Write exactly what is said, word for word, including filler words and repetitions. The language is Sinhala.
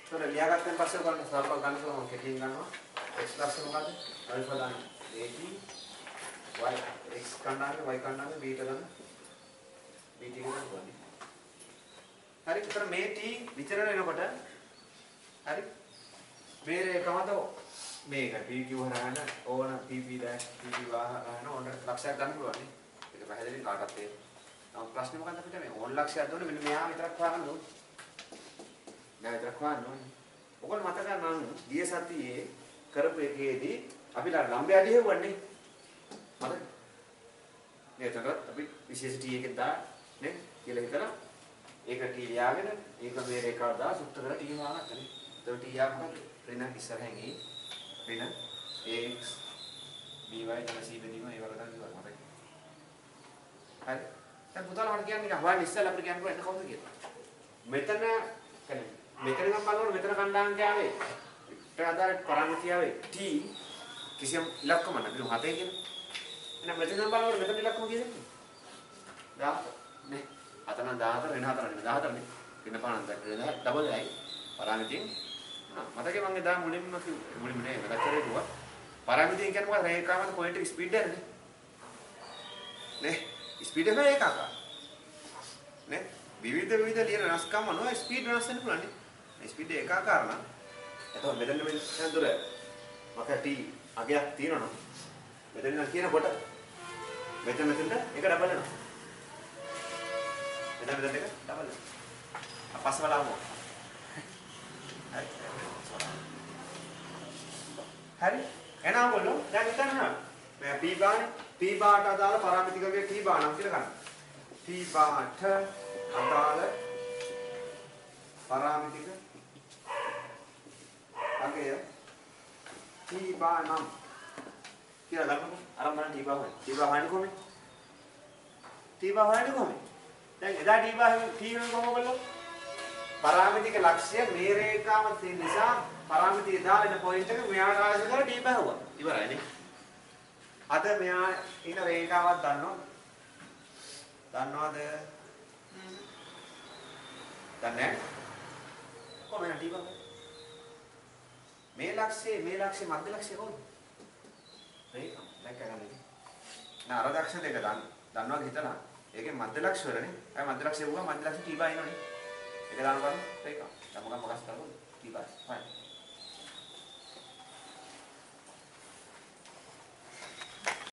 So लियाගත්තෙන් පස්සේ ඔයගොල්ලෝ සරලව ගන්න පුළුවන් කෙටියෙන් ගන්නවා. x ලක්ෂණ මොකද්ද? අල්ෆා දාන්න. at y x කණ්ඩායම y කණ්ඩායම b ට ගන්න. b ට ගන්න ඕනේ. හරි. ඒතර මේ t විචලන වෙනකොට හරි. මේ රේඛාවද මේක p q හරහාන ඕන p p dash p p හරහාන ඕන ලක්ෂයක් ගන්න පුළුවන් නේ. ඒක පැහැදිලිව කාටවත් තේරෙනවා. නම් ප්‍රශ්නේ මොකක්ද අපිට මේ ඕන ලක්ෂයක් දුන්නේ මෙන්න මෙහා විතරක් හොයාගන්න ඕනේ. දැන් විතරක් හොයන්න ඕනේ. ඔයගොල්ලෝ මතක ගන්න ගිය සතියේ කරපු එකේදී අපි ලම්බය අඩිය හෙව්වන්නේ. මතකද? මේ එතකොට අපි විශේෂ t එකක් දා නේ කියලා හිතලා ඒක t ලියාගෙන ඒක මේ රේඛාව දා සුත්ත කරලා t මානක් නේ. එතකොට t යක් මොකද? ඍණ ඉස්සරහින් e ඍණ ax by ඊට c බෙදීම ඒ වගේ තමයි මතකයි. හරි. දැන් පුතාලා මට කියන්නේ හොයන්න ඉස්සෙල්ලා අපිට කියන්න පුළුවන් කවුද කියලා. මෙතන කියන්නේ මෙතන නම් බලනකොට මෙතන කණ්ඩායමකයාවේ ප්‍රාදාර පරාමිතියාවේ t කිසියම් ඉලක්කම නැහැ. හතේ කියන. එහෙනම් මෙතන නම් බලනකොට මෙතන ඉලක්කම කීයද? දහහතර. නේ. අතන දහහතර වෙන හතර නෙමෙයි දහහතර නේ. වෙන පානක් දැක්කද? ඩබල් එකයි. පරාමිතියෙන් මතකේ මම එදා මුලින්ම කිව්වා මුලින්ම නේ මතක් කරේ දුවා. පරාමිතියෙන් කියන්නේ මොකද? රේඛාවක පොයින්ට් එක ස්පීඩ් එකනේ. නේ. ස්පීඩ් එක ඒකාකාර. නේ. විවිධ විවිධ ලියන වෙනස්කම් අනුව ස්පීඩ් වෙනස් වෙන්න පුළුවන් නේ. මේ ස්පීඩ් එක ඒකාකාර නම් එතකොට මෙතන මෙතන දුර මක t අගයක් තියෙනවා නම් මෙතන නම් කියනකොට මෙතන මෙතනට ඒක ඩබල් වෙනවා. මෙතන මෙතන එක ඩබල් වෙනවා. අපස්ස බලමු. හරි. හරි. එහෙනම් ඔයගොල්ලෝ දැන් හිතන්න මේ p බානේ p බාට අදාළ පරාමිතිකගේ t බානම් කියලා ගන්න. t බාට අදාළ පරාමිතික අගය t බානම් කියලා ගන්නකො. අරන් බලන්න t බා හොයන්න. t බා හොයන්නේ කොහොමද? t බා හොයන්නේ කොහොමද? දැන් එදා t බා t වෙන කොහොමද? පරාමිතික ලක්ෂ්‍ය මේ රේඛාව තියෙන නිසා පරාමිතිය දාලා පොයින්ට් එක මෙයාට ආශ කරලා t බා හුවා. ඉවරයි නේ. අද මෙයා ඉන රේඛාවක් දන්නවද? දන්නවද? දන්නේ නැහැ. කොහොමද t බා? මේ ලක්ෂ්‍යයේ මේ ලක්ෂ්‍ය මධ්‍ය ලක්ෂ්‍ය කොහොමද? රේඛා දැක්ක ගන්නනේ. නා අර ලක්ෂ්‍ය දෙක දන්න. දන්නවද හිතලා? ඒකේ මධ්‍ය ලක්ෂ්‍ය වලනේ. අය මධ්‍ය ලක්ෂ්‍ය වුණා මධ්‍ය ලක්ෂ්‍ය t බා එනවනේ. ඒක දාන බලන්න රේඛා. දැන් මොකක් මොකක්ද කරන්නේ? t බා. හරි.